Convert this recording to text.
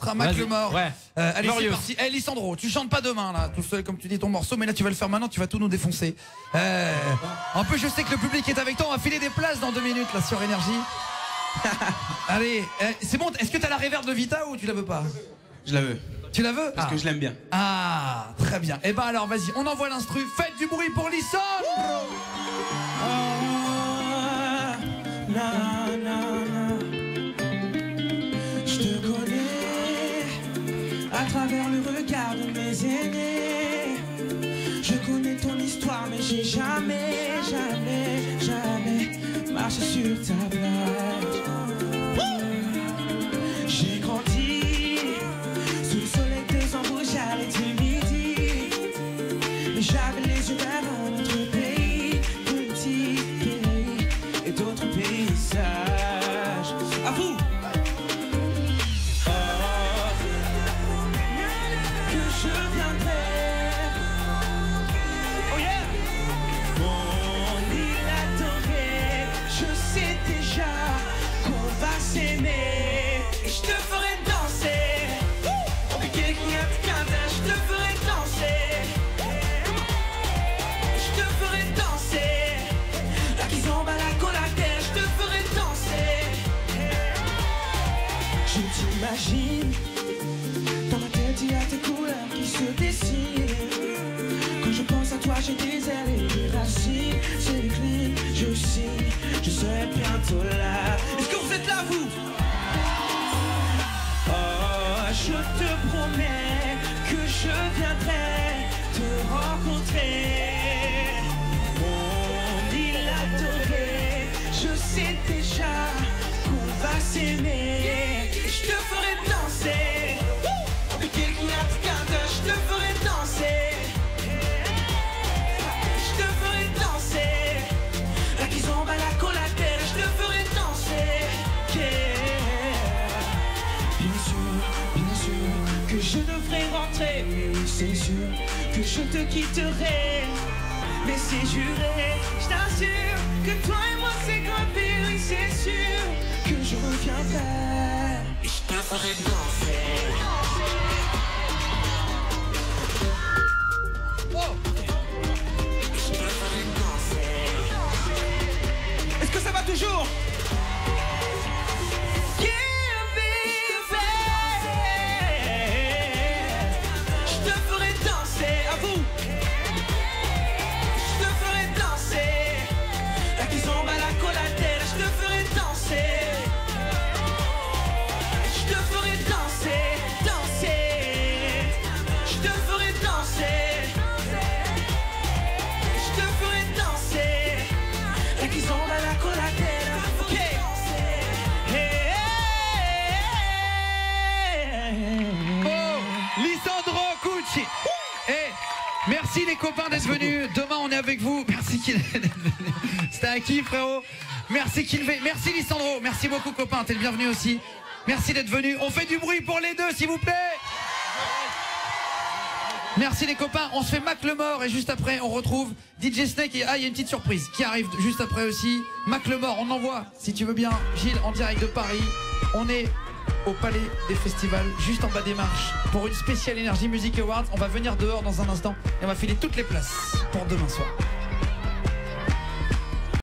sera Macklemore. Ouais. Allez, c'est parti. Eh, Lissandro, tu chantes pas demain, là, tout seul, comme tu dis ton morceau, mais là, tu vas le faire maintenant, tu vas tout nous défoncer. En plus, je sais que le public est avec toi, on va filer des places dans 2 minutes, là, sur Énergie. Allez, c'est bon, est-ce que t'as la réverb de Vita ou tu la veux pas? Je la veux. Tu la veux? Parce que je l'aime bien. Ah, très bien. Eh ben alors, vas-y, on envoie l'instru. Faites du bruit pour Lissandro. Je te connais à travers le regard de mes aînés. Je connais ton histoire, mais j'ai jamais marché sur ta plage. J'ai grandi sous le soleil des embouchards et du midi, mais j'avais les yeux vers un autre pays, petit pays et d'autres paysages. À vous. Que je viendrai. Oh yeah. Mon île adorée, je sais déjà qu'on va s'aimer. Et je te ferai danser. Je te ferai danser. Je te ferai danser. La kizomba, la collatère, je te ferai danser. Je t'imagine. Dans ma tête, il y a tes couleurs qui se dessinent. Quand je pense à toi, j'ai des ailes et des racines. C'est clean, je signe, je serai bientôt là. Est-ce que vous êtes là, vous? Oh, je te promets que je viendrai te rencontrer. Mon île adorée, je sais déjà qu'on va s'aimer. Je te ferai danser. Je te ferai danser. Je te ferai danser. La kizomba, la collatère, je te ferai danser. Bien sûr que je devrais rentrer. C'est sûr que je te quitterai. Mais c'est juré, je t'assure que toi et moi c'est gravé. Oui, c'est sûr que je reviendrai. Et je te ferai danser. Est-ce que ça va toujours? Je te ferai danser, à vous. Je te ferai danser. La kizomba, la collatère, je te ferai danser. Je te ferai danser, danser. Je te ferai danser. Je te ferai danser. La kizomba, la collatère, ok. Oh, Lissandro Cucci. Merci les copains d'être venus. Demain on est avec vous. Merci d'être venu. C'était à qui, frérot? Merci Kinvé. Merci Lissandro. Merci beaucoup copains. T'es le bienvenu aussi. Merci d'être venu. On fait du bruit pour les deux s'il vous plaît. Merci les copains. On se fait Macklemore et juste après on retrouve DJ Snake et il y a une petite surprise qui arrive juste après aussi. Macklemore, on envoie si tu veux bien. Gilles en direct de Paris. On est au Palais des Festivals, juste en bas des marches, pour une spéciale Énergie Music Awards. On va venir dehors dans un instant et on va filer toutes les places pour demain soir.